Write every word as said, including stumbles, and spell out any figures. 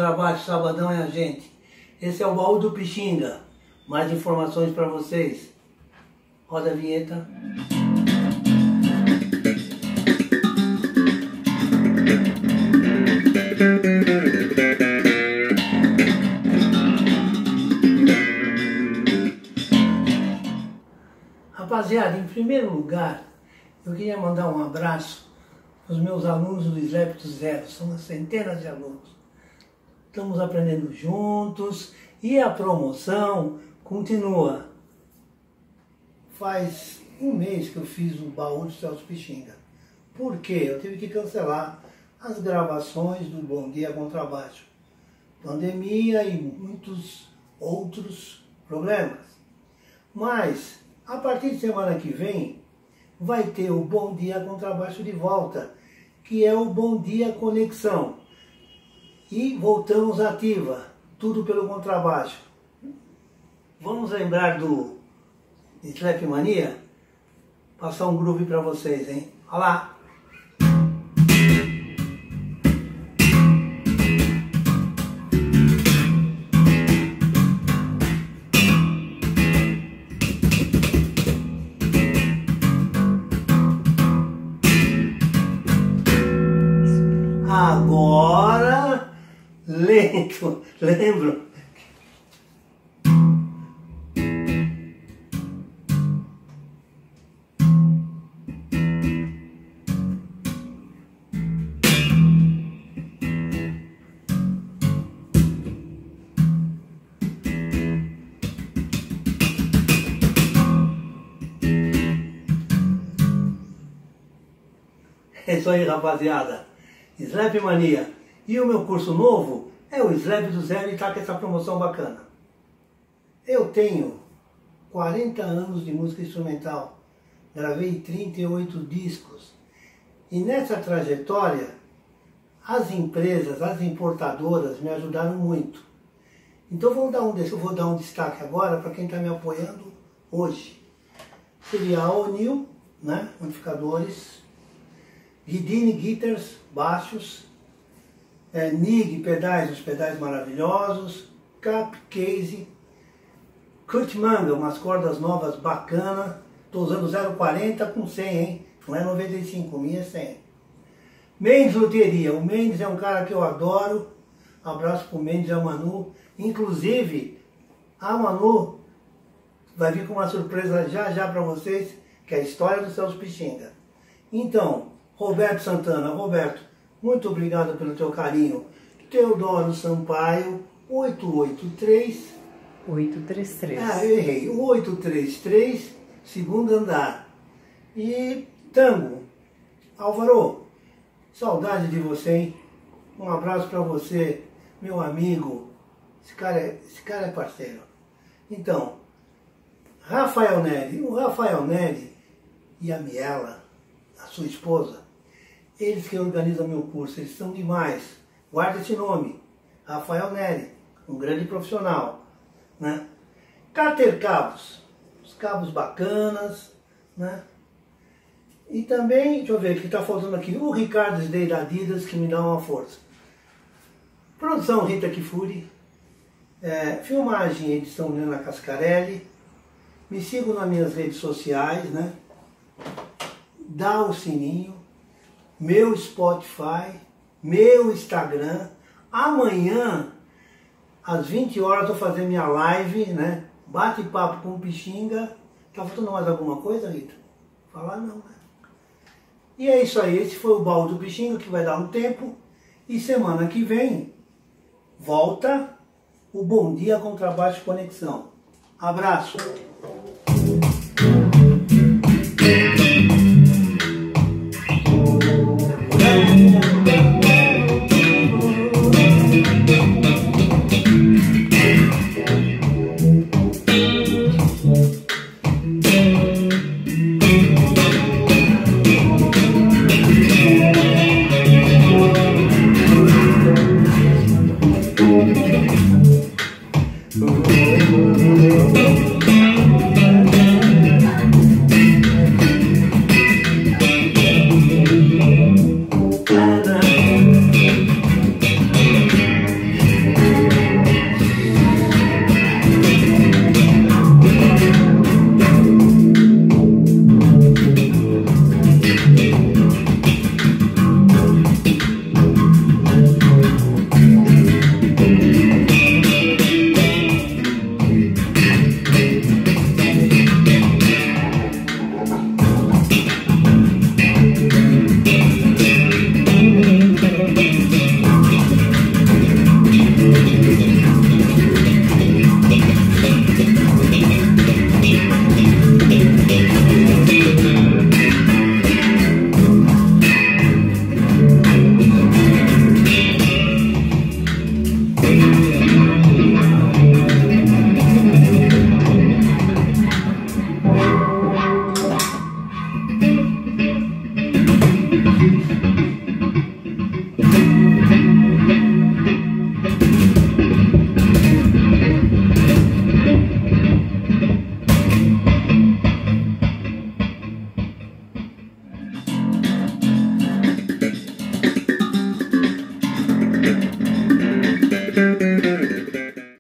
contrabaixo, sabadão é a gente. Esse é o Baú do Pixinga. Mais informações para vocês. Roda a vinheta. Rapaziada, em primeiro lugar, eu queria mandar um abraço para os meus alunos do Slap do Zero. São centenas de alunos. Estamos aprendendo juntos e a promoção continua. Faz um mês que eu fiz o Baú do Celso Pixinga. Por quê? Eu tive que cancelar as gravações do Bom Dia Contrabaixo. Pandemia e muitos outros problemas. Mas, a partir de semana que vem, vai ter o Bom Dia Contrabaixo de volta, que é o Bom Dia Conexão. E voltamos ativa, tudo pelo contrabaixo. Vamos lembrar do Slap Mania? Passar um groove para vocês, hein? Olha lá! Agora, lento, lembro? É isso aí, rapaziada. Slap Mania. E o meu curso novo é o Slap do Zero e tá com essa promoção bacana. Eu tenho quarenta anos de música instrumental. Gravei trinta e oito discos. E nessa trajetória, as empresas, as importadoras me ajudaram muito. Então vou dar um, eu vou dar um destaque agora para quem está me apoiando hoje. Seria a O'Neill, né? Amplificadores. Guidini Guitars, baixos, é, N I G, pedais, os pedais maravilhosos, Cap Case, Kurt Manga, umas cordas novas bacanas, estou usando zero quarenta com cem, hein? Não é noventa e cinco, minha é cem. Mendes Luteria, o Mendes é um cara que eu adoro, abraço pro Mendes e a Manu, inclusive a Manu vai vir com uma surpresa já já para vocês, que é a história do Celso Pixinga. Então, Roberto Santana, Roberto, muito obrigado pelo teu carinho. Teodoro Sampaio, oito oito três... oito três três. Ah, eu errei. oito três três, segundo andar. E Tango, Álvaro, saudade de você, hein? Um abraço para você, meu amigo. Esse cara, é, esse cara é parceiro. Então, Rafael Neri, o Rafael Neri e a Miela, a sua esposa, eles que organizam meu curso, eles são demais. Guarda esse nome, Rafael Neri, um grande profissional, né? Carter Cabos, os cabos bacanas, né? E também, deixa eu ver o que está faltando aqui, o Ricardo Day da Adidas, que me dá uma força. Produção Rita Kifuri, é, filmagem e edição Lena Cascarelli. Me sigam nas minhas redes sociais, né? Dá o sininho, meu Spotify, meu Instagram. Amanhã, às vinte horas, eu vou fazer minha live, né? Bate-papo com o Pixinga. Tá faltando mais alguma coisa, Rita? Falar não, né? E é isso aí, esse foi o Baú do Pixinga, que vai dar um tempo. E semana que vem, volta o Bom Dia Contrabaixo Conexão. Abraço!